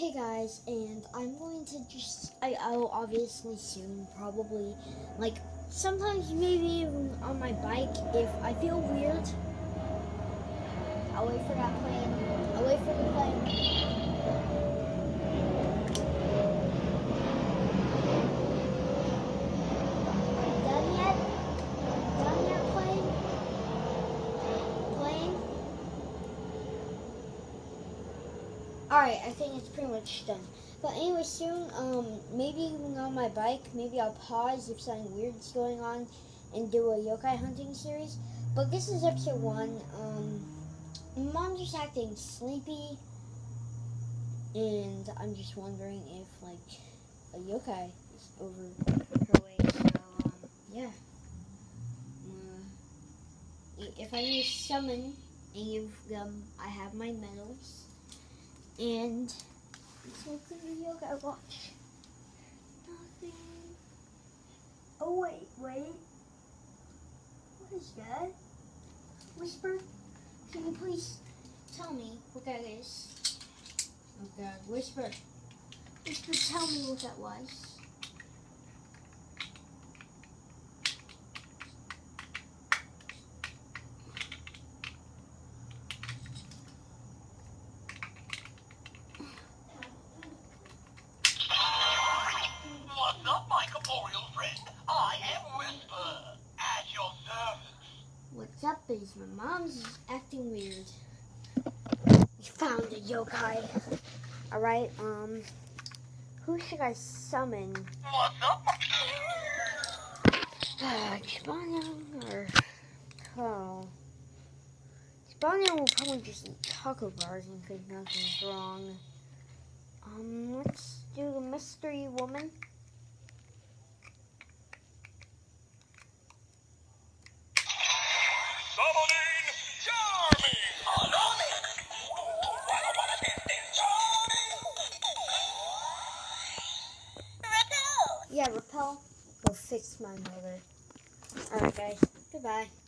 Hey guys, and I'm going to I'll obviously soon, probably, like, sometimes maybe even on my bike, if I feel weird, I'll wait for that plane, I'll wait for the plane. Are you done yet? Done yet, plane? Plane? Alright, I think it's pretty much done. But anyway, soon, maybe on my bike, maybe I'll pause if something weird's going on and do a yokai hunting series. But this is episode 1. Mom's just acting sleepy, and I'm just wondering if, like, a yokai is over her way. So, yeah. If I need to summon any of them, I have my medals. And let's look at the yokai watch. Nothing. Oh, wait. What is that? Whisper, can you please tell me what that is? Oh God, Whisper, tell me what that was. What's up, my corporeal friend? I am Whisper, at your service. What's up is my mom's acting weird. We found a yokai. Alright, who should I summon? What's up? Spawning or Carl? Spawning will probably just eat taco bars and think nothing's wrong. Let's do the mystery woman. Summoning Charmy! Yeah, Repel will fix my motor. Alright guys, goodbye.